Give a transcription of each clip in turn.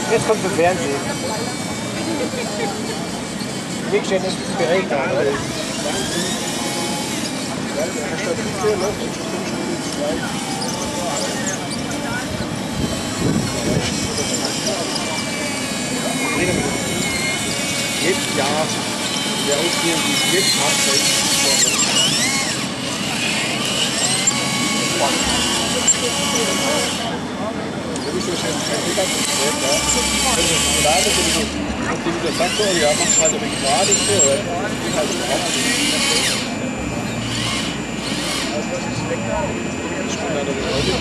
Jetzt kommt das Fernsehen. Weg steht nicht das Gerät da. Jedes Jahr der Ausbildung, die es jetzt hat, und die wieder sagt, oh ja, machst halt ein wenig gerade so, ich halt drauf. Ich bin da noch heute.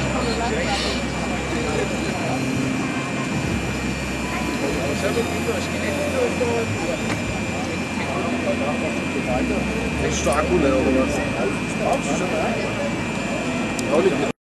Ist der Akku leer oder was? Auch nicht.